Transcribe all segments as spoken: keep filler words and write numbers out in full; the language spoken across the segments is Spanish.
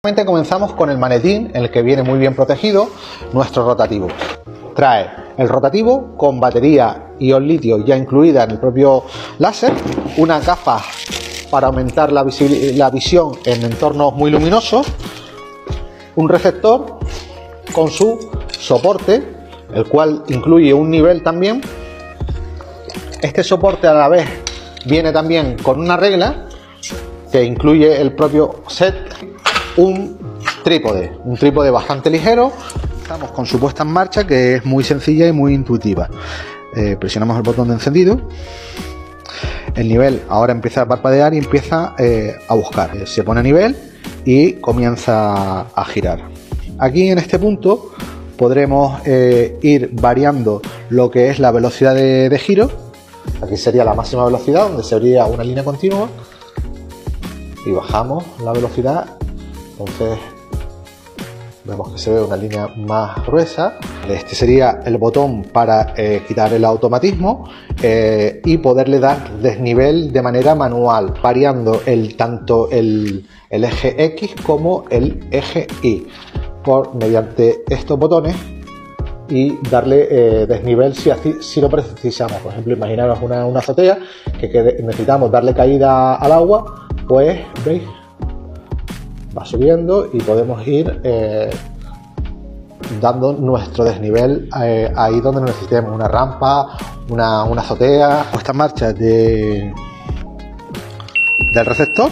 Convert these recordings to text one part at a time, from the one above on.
Comenzamos con el maletín, en el que viene muy bien protegido nuestro rotativo. Trae el rotativo con batería ion litio ya incluida en el propio láser, unas gafas para aumentar la, la visión en entornos muy luminosos, un receptor con su soporte, el cual incluye un nivel también. Este soporte a la vez viene también con una regla que incluye el propio set, un trípode, un trípode bastante ligero. Estamos con su puesta en marcha, que es muy sencilla y muy intuitiva. Eh, presionamos el botón de encendido, el nivel ahora empieza a parpadear y empieza eh, a buscar. Eh, se pone a nivel y comienza a girar. Aquí en este punto podremos eh, ir variando lo que es la velocidad de, de giro. Aquí sería la máxima velocidad, donde sería una línea continua, y bajamos la velocidad. Entonces vemos que se ve una línea más gruesa. Este sería el botón para eh, quitar el automatismo eh, y poderle dar desnivel de manera manual, variando el, tanto el, el eje X como el eje Y por mediante estos botones, y darle eh, desnivel si, así, si lo precisamos. Por ejemplo, imaginaros una, una azotea que, que necesitamos darle caída al agua, pues veis, va subiendo y podemos ir eh, dando nuestro desnivel eh, ahí donde necesitemos, una rampa, una, una azotea. Puesta en marcha de, del receptor,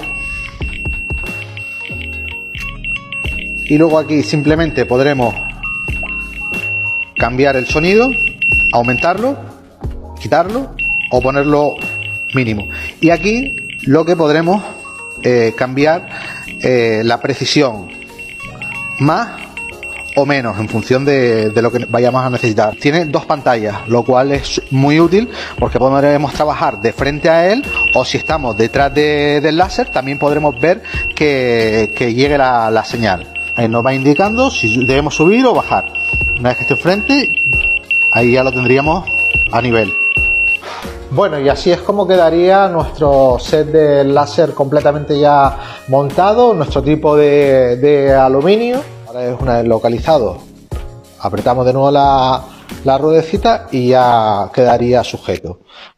y luego aquí simplemente podremos cambiar el sonido, aumentarlo, quitarlo o ponerlo mínimo. Y aquí lo que podremos eh, cambiar eh, la precisión, más o menos en función de, de lo que vayamos a necesitar. Tiene dos pantallas, lo cual es muy útil porque podremos trabajar de frente a él, o si estamos detrás de, del láser también podremos ver que, que llegue la, la señal. Ahí nos va indicando si debemos subir o bajar. Una vez que esté enfrente, ahí ya lo tendríamos a nivel. Bueno, y así es como quedaría nuestro set de láser completamente ya montado, nuestro tipo de, de aluminio. Ahora es una vez localizado, apretamos de nuevo la, la ruedecita y ya quedaría sujeto.